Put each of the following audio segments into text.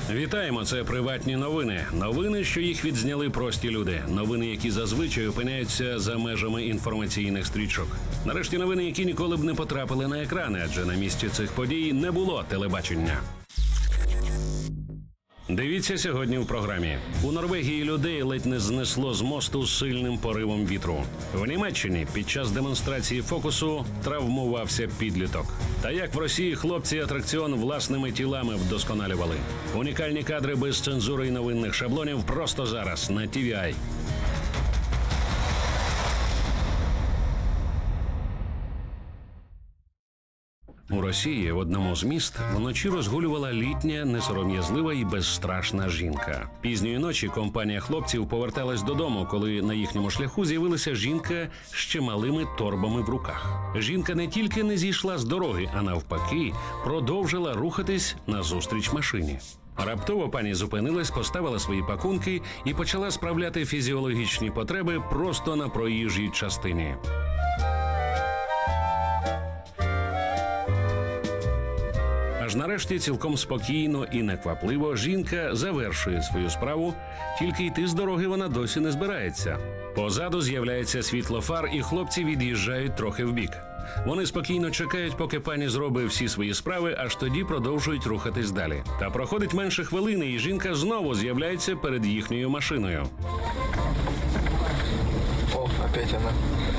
Вітаємо, це приватні новини. Новини, що їх відзняли прості люди. Новини, які зазвичай опиняються за межами інформаційних стрічок. Нарешті новини, які ніколи б не потрапили на екрани, адже на місці цих подій не було телебачення. Дивіться сьогодні в програмі. У Норвегії людей ледь не знесло з мосту сильним поривом вітру. В Німеччині під час демонстрації фокусу травмувався підліток. Та як в Росії хлопці атракціон власними тілами вдосконалювали. Унікальні кадри без цензури і новинних шаблонів просто зараз на TVI. У Росії в одному з міст вночі розгулювала літня, несором'язлива і безстрашна жінка. Пізньої ночі компанія хлопців поверталась додому, коли на їхньому шляху з'явилася жінка з чималими торбами в руках. Жінка не тільки не зійшла з дороги, а навпаки продовжила рухатись назустріч машині. Раптово пані зупинилась, поставила свої пакунки і почала справляти фізіологічні потреби просто на проїжджій частині. Аж нарешті цілком спокійно і неквапливо жінка завершує свою справу, тільки йти з дороги вона досі не збирається. Позаду з'являється світло фар, і хлопці від'їжджають трохи вбік. Вони спокійно чекають, поки пані зробить всі свої справи, аж тоді продовжують рухатись далі. Та проходить менше хвилини, і жінка знову з'являється перед їхньою машиною. О, опять она.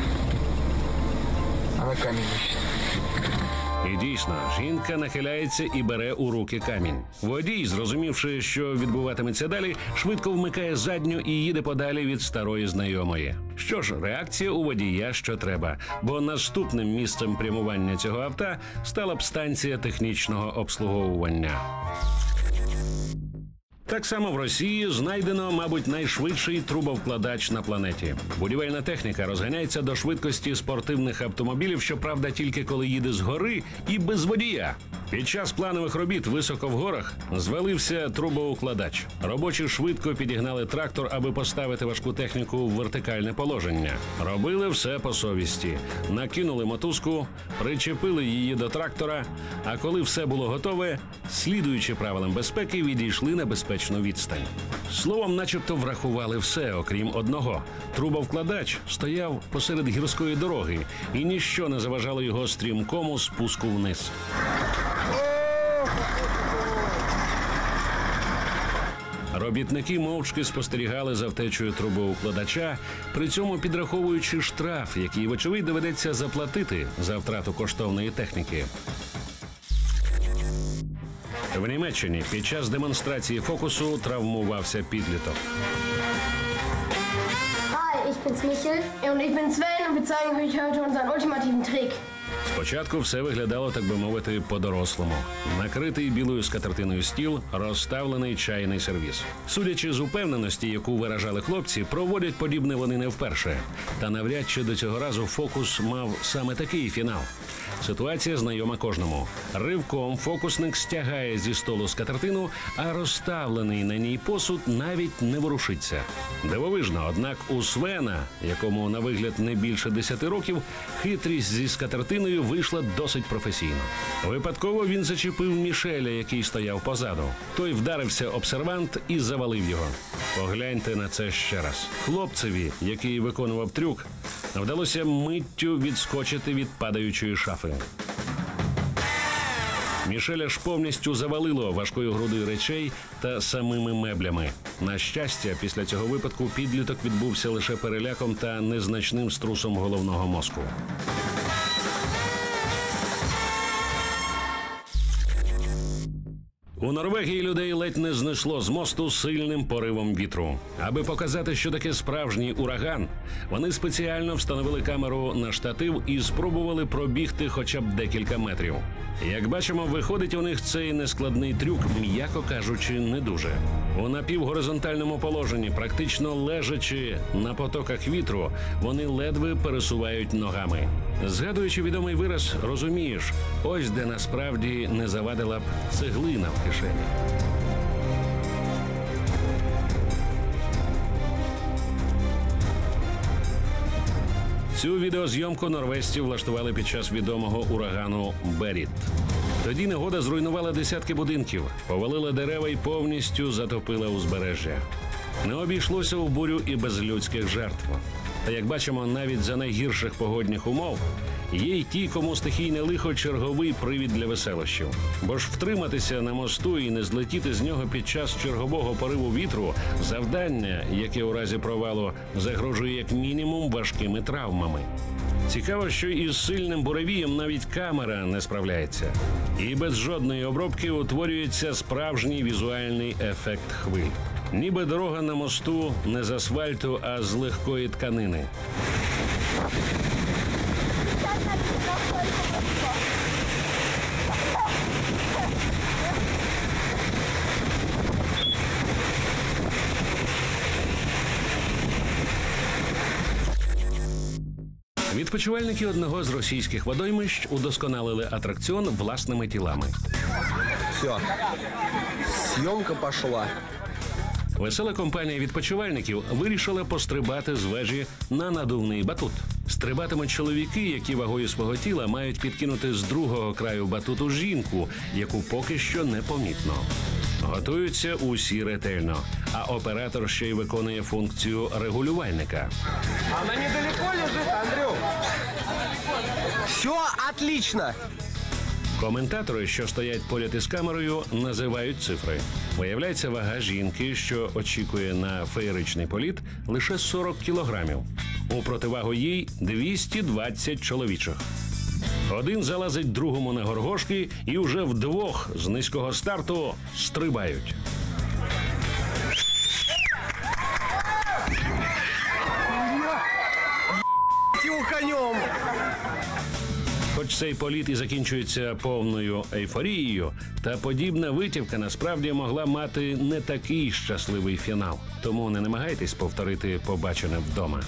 Она камень ищет. І дійсно, жінка нахиляється і бере у руки камінь. Водій, зрозумівши, що відбуватиметься далі, швидко вмикає задню і їде подалі від старої знайомої. Що ж, реакція у водія що треба, бо наступним місцем прямування цього авто стала б станція технічного обслуговування. Так само в Росії знайдено, мабуть, найшвидший трубовкладач на планеті. Будівельна техніка розганяється до швидкості спортивних автомобілів, щоправда, тільки коли їде згори і без водія. Під час планових робіт високо в горах звалився трубоукладач. Робочі швидко підігнали трактор, аби поставити важку техніку в вертикальне положення. Робили все по совісті. Накинули мотузку, причепили її до трактора, а коли все було готове, слідуючи правилам безпеки, відійшли на безпечну відстань. Словом, начебто врахували все, окрім одного. Трубовкладач стояв посеред гірської дороги, і ніщо не заважало його стрімкому спуску вниз. Робітники мовчки спостерігали за втечею трубоукладача, при цьому підраховуючи штраф, який, вочевидь, доведеться заплатити за втрату коштовної техніки. В Німеччині під час демонстрації фокусу травмувався підліток. Hi, ich bin's Michel und ich bin Sven und wir zeigen euch heute unseren ultimativen Trick. Спочатку все виглядало, так би мовити, по-дорослому. Накритий білою скатертиною стіл, розставлений чайний сервіз. Судячи з упевненості, яку виражали хлопці, проводять подібне вони не вперше. Та навряд чи до цього разу фокус мав саме такий фінал. Ситуація знайома кожному. Ривком фокусник стягає зі столу скатертину, а розставлений на ній посуд навіть не ворушиться. Дивовижно, однак у Свена, якому на вигляд не більше 10 років, хитрість зі скатертиною вийшла досить професійно. Випадково він зачепив Мішеля, який стояв позаду. Той вдарився об сервант і завалив його. Погляньте на це ще раз. Хлопцеві, який виконував трюк, вдалося миттю відскочити від падаючої шафи. Мішеля ж повністю завалило важкою грудою речей та самими меблями. На щастя, після цього випадку підліток відбувся лише переляком та незначним струсом головного мозку. У Норвегії людей ледь не знесло з мосту сильним поривом вітру. Аби показати, що таке справжній ураган, вони спеціально встановили камеру на штатив і спробували пробігти хоча б декілька метрів. Як бачимо, виходить у них цей нескладний трюк, м'яко кажучи, не дуже. У напівгоризонтальному положенні, практично лежачи на потоках вітру, вони ледве пересувають ногами. Згадуючи відомий вираз, розумієш, ось де насправді не завадила б цеглина в кишені. Цю відеозйомку норвежці влаштували під час відомого урагану Беріт. Тоді негода зруйнувала десятки будинків, повалила дерева і повністю затопила узбережжя. Не обійшлося у бурю і без людських жертв. Та, як бачимо, навіть за найгірших погодних умов є й ті, кому стихійне лихо – черговий привід для веселощів. Бо ж втриматися на мосту і не злетіти з нього під час чергового пориву вітру – завдання, яке у разі провалу загрожує як мінімум важкими травмами. Цікаво, що із сильним буревієм навіть камера не справляється. І без жодної обробки утворюється справжній візуальний ефект хвиль. Ніби дорога на мосту не з асфальту, а з легкої тканини. Відпочивальники одного з російських водоймищ удосконалили атракціон власними тілами. Все, съемка пошла. Весела компанія відпочивальників вирішила пострибати з вежі на надувний батут. Стрибатимуть чоловіки, які вагою свого тіла мають підкинути з другого краю батуту жінку, яку поки що непомітно. Готуються усі ретельно, а оператор ще й виконує функцію регулювальника. Она недалеко лежит, Андрюх. Все отлично. Коментатори, що стоять поряд із камерою, називають цифри. Виявляється, вага жінки, що очікує на феєричний політ, лише 40 кілограмів. У противагу їй 220 чоловічих. Один залазить другому на горгошки і вже вдвох з низького старту стрибають. Его конем. Хоч цей політ і закінчується повною ейфорією, та подібна витівка насправді могла мати не такий щасливий фінал. Тому не намагайтесь повторити побачене вдома.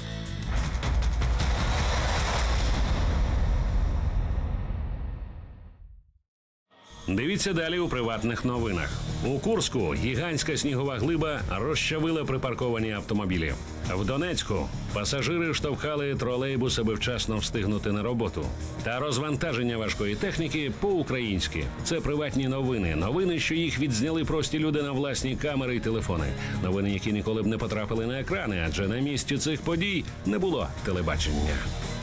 Дивіться далі у приватних новинах. У Курську гігантська снігова глиба розчавила припарковані автомобілі. В Донецьку пасажири штовхали тролейбус, аби вчасно встигнути на роботу. Та розвантаження важкої техніки по-українськи. Це приватні новини. Новини, що їх відзняли прості люди на власні камери і телефони. Новини, які ніколи б не потрапили на екрани, адже на місці цих подій не було телебачення.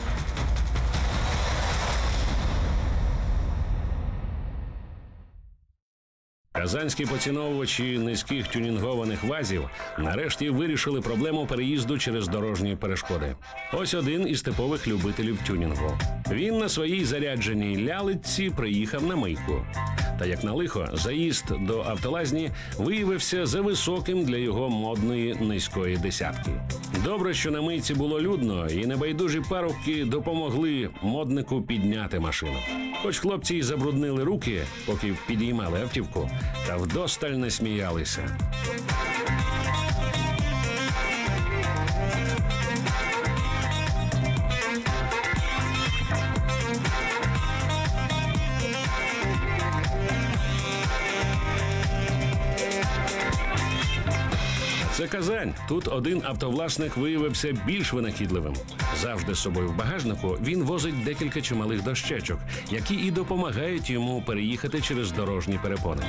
Казанські поціновувачі низьких тюнінгованих ВАЗів нарешті вирішили проблему переїзду через дорожні перешкоди. Ось один із типових любителів тюнінгу. Він на своїй зарядженій лялиці приїхав на мийку. Та як на лихо, заїзд до автолазні виявився зависоким для його модної низької десятки. Добре, що на мийці було людно, і небайдужі парубки допомогли моднику підняти машину. Хоч хлопці й забруднили руки, поки підіймали автівку, та вдосталь не сміялися. Це Казань. Тут один автовласник виявився більш винахідливим. Завжди з собою в багажнику він возить декілька чималих дощечок, які і допомагають йому переїхати через дорожні перепони.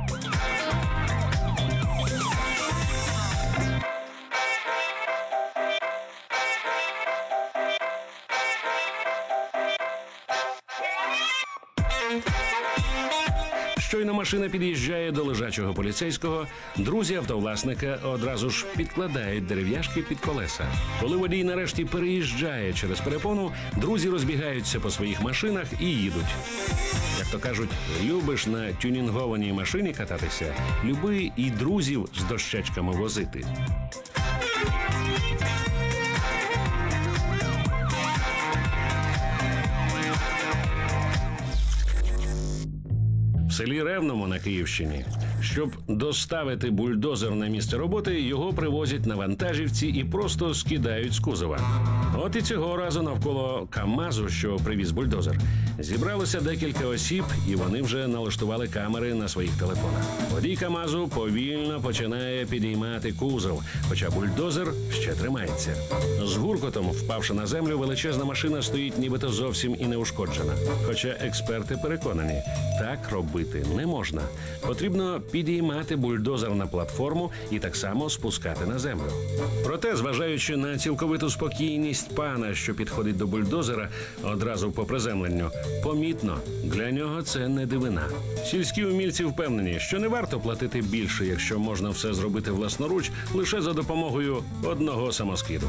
Щойно машина під'їжджає до лежачого поліцейського, друзі автовласника одразу ж підкладають дерев'яшки під колеса. Коли водій нарешті переїжджає через перепону, друзі розбігаються по своїх машинах і їдуть. Як то кажуть, любиш на тюнінгованій машині кататися, люби і друзів з дощечками возити. В селі Ревному на Київщині. Щоб доставити бульдозер на місце роботи, його привозять на вантажівці і просто скидають з кузова. От і цього разу навколо КАМАЗу, що привіз бульдозер, зібралося декілька осіб, і вони вже налаштували камери на своїх телефонах. Водій КАМАЗу повільно починає підіймати кузов, хоча бульдозер ще тримається. З гуркотом, впавши на землю, величезна машина стоїть нібито зовсім і не ушкоджена. Хоча експерти переконані, так робити не можна. Потрібно підіймати бульдозер на платформу і так само спускати на землю. Проте, зважаючи на цілковиту спокійність пана, що підходить до бульдозера одразу по приземленню, помітно, для нього це не дивина. Сільські умільці впевнені, що не варто платити більше, якщо можна все зробити власноруч лише за допомогою одного самоскиду.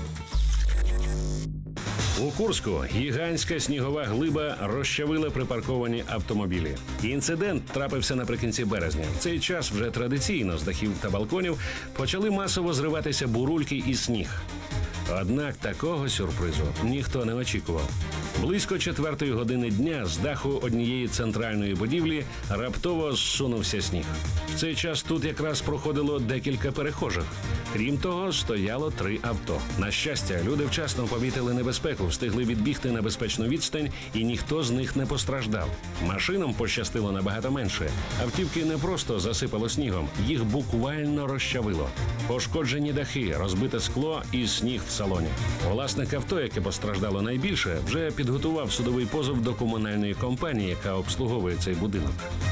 У Курську гігантська снігова глиба розчавила припарковані автомобілі. Інцидент трапився наприкінці березня. В цей час вже традиційно з дахів та балконів почали масово зриватися бурульки і сніг. Однак такого сюрпризу ніхто не очікував. Близько 4-ї години дня з даху однієї центральної будівлі раптово зсунувся сніг. В цей час тут якраз проходило декілька перехожих. Крім того, стояло 3 авто. На щастя, люди вчасно помітили небезпеку, встигли відбігти на безпечну відстань, і ніхто з них не постраждав. Машинам пощастило набагато менше. Автівки не просто засипало снігом, їх буквально розчавило. Пошкоджені дахи, розбите скло і сніг в салоні. Власник авто, яке постраждало найбільше, вже підготував судовий позов до комунальної компанії, яка обслуговує цей будинок.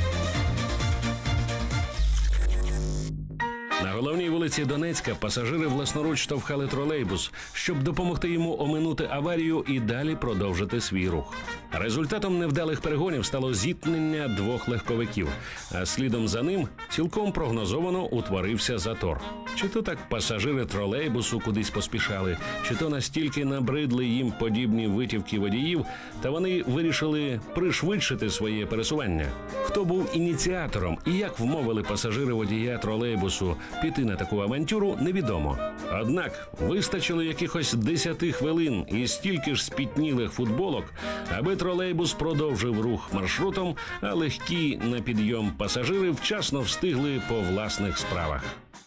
На головній вулиці Донецька пасажири власноруч штовхали тролейбус, щоб допомогти йому оминути аварію і далі продовжити свій рух. Результатом невдалих перегонів стало зіткнення 2 легковиків, а слідом за ним цілком прогнозовано утворився затор. Чи то так пасажири тролейбусу кудись поспішали, чи то настільки набридли їм подібні витівки водіїв, та вони вирішили пришвидшити своє пересування. Хто був ініціатором і як вмовили пасажири водія тролейбусу піти на таку авантюру, невідомо. Однак вистачило якихось 10 хвилин і стільки ж спітнілих футболок, аби тролейбус продовжив рух маршрутом, а легкі на підйом пасажири вчасно встигли по власних справах.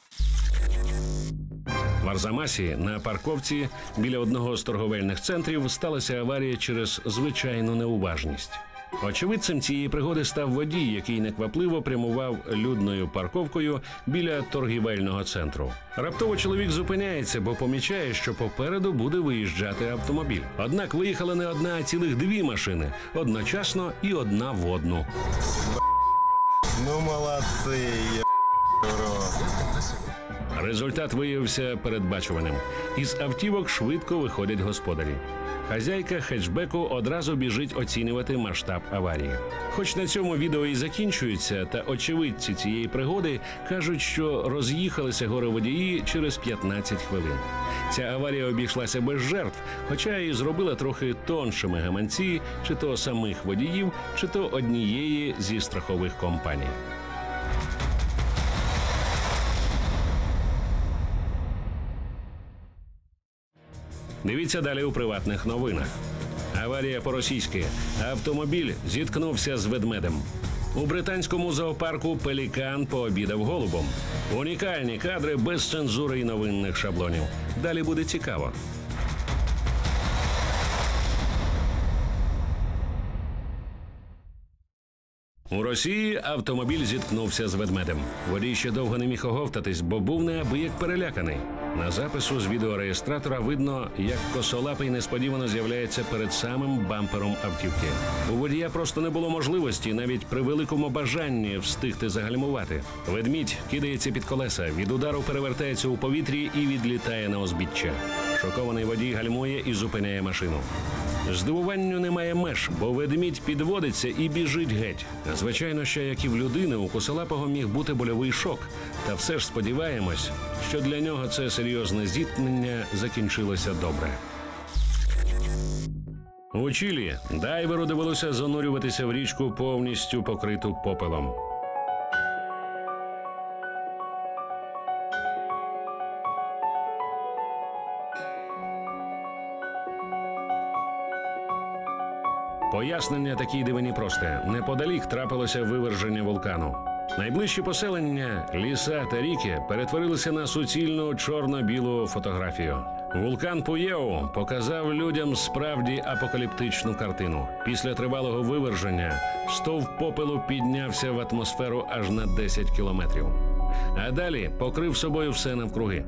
В Арзамасі на парковці біля одного з торговельних центрів сталася аварія через звичайну неуважність. Очевидцем цієї пригоди став водій, який неквапливо прямував людною парковкою біля торгівельного центру. Раптово чоловік зупиняється, бо помічає, що попереду буде виїжджати автомобіль. Однак виїхала не одна, а цілих 2 машини. Одночасно і одна в одну. Ну молодці, Результат виявився передбачуваним. Із автівок швидко виходять господарі. Хазяйка хетчбеку одразу біжить оцінювати масштаб аварії. Хоч на цьому відео і закінчується, та очевидці цієї пригоди кажуть, що роз'їхалися горе-водії через 15 хвилин. Ця аварія обійшлася без жертв, хоча і зробила трохи тоншими гаманці чи то самих водіїв, чи то однієї зі страхових компаній. Дивіться далі у приватних новинах. Аварія по-російськи. Автомобіль зіткнувся з ведмедем. У британському зоопарку пелікан пообідав голубом. Унікальні кадри без цензури і новинних шаблонів. Далі буде цікаво. У Росії автомобіль зіткнувся з ведмедем. Водій ще довго не міг оговтатись, бо був неабияк переляканий. На запису з відеореєстратора видно, як косолапий несподівано з'являється перед самим бампером автівки. У водія просто не було можливості, навіть при великому бажанні, встигти загальмувати. Ведмідь кидається під колеса, від удару перевертається у повітрі і відлітає на узбіччя. Шокований водій гальмує і зупиняє машину. Здивуванню немає меж, бо ведмідь підводиться і біжить геть. Звичайно, ще як і в людини, у косолапого міг бути больовий шок. Та все ж сподіваємось, що для нього це серйозне зіткнення закінчилося добре. У Чилі дайверу довелося занурюватися в річку, повністю покриту попелом. Пояснення такій дивині просте. Неподалік трапилося виверження вулкану. Найближчі поселення, ліса та ріки перетворилися на суцільну чорно-білу фотографію. Вулкан Пуєу показав людям справді апокаліптичну картину. Після тривалого виверження стовп попелу піднявся в атмосферу аж на 10 кілометрів. А далі покрив собою все навкруги.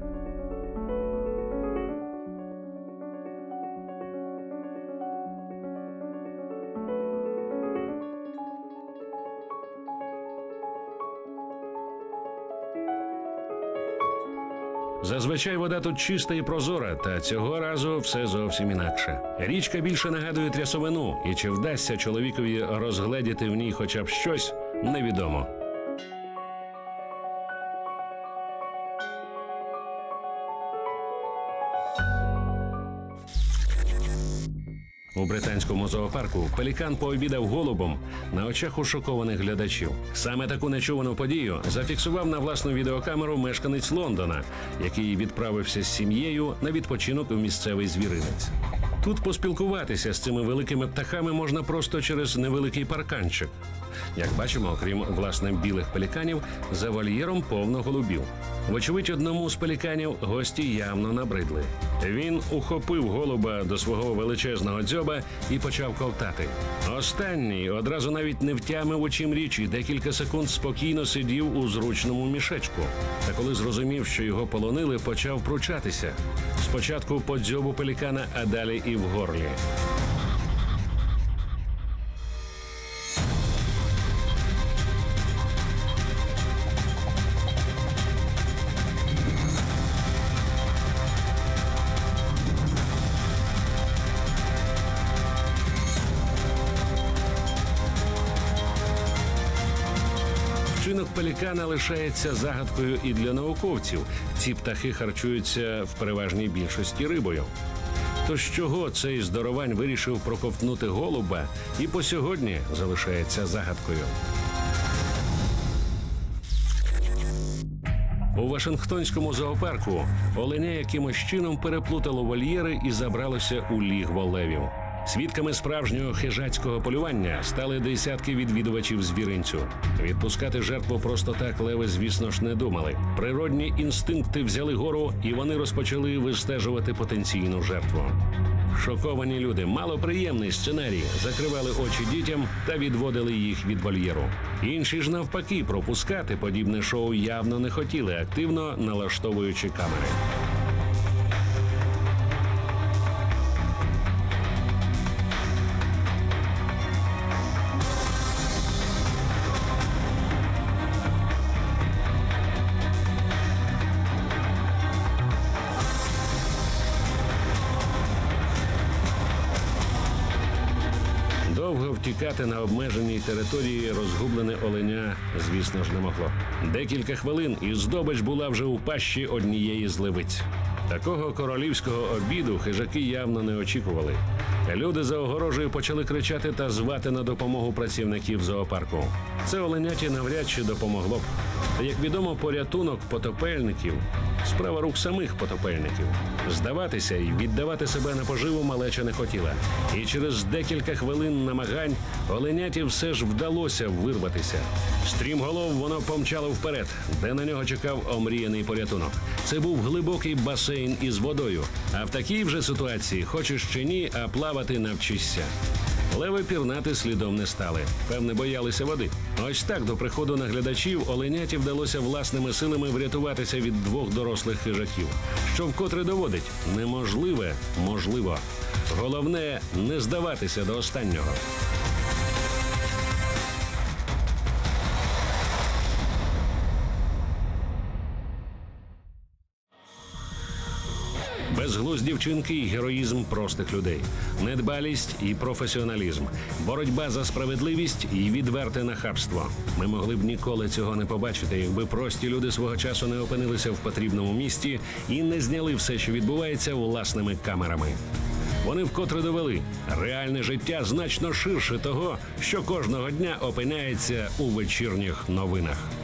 Зазвичай вода тут чиста і прозора, та цього разу все зовсім інакше. Річка більше нагадує трясовину, і чи вдасться чоловікові розгледіти в ній хоча б щось, невідомо. У британському зоопарку пелікан пообідав голубом на очах у шокованих глядачів. Саме таку нечувану подію зафіксував на власну відеокамеру мешканець Лондона, який відправився з сім'єю на відпочинок у місцевий звіринець. Тут поспілкуватися з цими великими птахами можна просто через невеликий парканчик. Як бачимо, окрім, власне, білих пеліканів, за вольєром повно голубів. Вочевидь, одному з пеліканів гості явно набридли. Він ухопив голуба до свого величезного дзьоба і почав ковтати. Останній одразу навіть не втямив, у чим річ, і декілька секунд спокійно сидів у зручному мішечку. Та коли зрозумів, що його полонили, почав пручатися. Спочатку по дзьобу пелікана, а далі і в горлі. Вчинок пелікана лишається загадкою і для науковців. Ці птахи харчуються в переважній більшості рибою. Тож чого цей здоровань вирішив проковтнути голуба і по сьогодні залишається загадкою. У Вашингтонському зоопарку оленя якимось чином переплутало вольєри і забралося у лігво левів. Свідками справжнього хижацького полювання стали десятки відвідувачів звіринцю. Відпускати жертву просто так леви, звісно ж, не думали. Природні інстинкти взяли гору, і вони розпочали вистежувати потенційну жертву. Шоковані люди, малоприємний сценарій, закривали очі дітям та відводили їх від вольєру. Інші ж навпаки пропускати подібне шоу явно не хотіли, активно налаштовуючи камери. Довго втікати на обмеженій території розгублене оленя, звісно ж, не могло. Декілька хвилин і здобич була вже у пащі однієї з левиць. Такого королівського обіду хижаки явно не очікували. Люди за огорожею почали кричати та звати на допомогу працівників зоопарку. Це оленяті навряд чи допомогло б. Та, як відомо, порятунок потопельників – справа рук самих потопельників. Здаватися і віддавати себе на поживу малеча не хотіла. І через декілька хвилин намагань оленяті все ж вдалося вирватися. Стрімголов воно помчало вперед, де на нього чекав омріяний порятунок. Це був глибокий басейн із водою. А в такій вже ситуації, хочеш чи ні, а плавати навчишся. Леви пірнати слідом не стали. Певне, боялися води. Ось так до приходу наглядачів оленяті вдалося власними силами врятуватися від двох дорослих хижаків. Що вкотре доводить – неможливе – можливо. Головне – не здаватися до останнього. Безглузді вчинки і героїзм простих людей, недбалість і професіоналізм, боротьба за справедливість і відверте нахабство. Ми могли б ніколи цього не побачити, якби прості люди свого часу не опинилися в потрібному місці і не зняли все, що відбувається, власними камерами. Вони вкотре довели – реальне життя значно ширше того, що кожного дня опиняється у вечірніх новинах.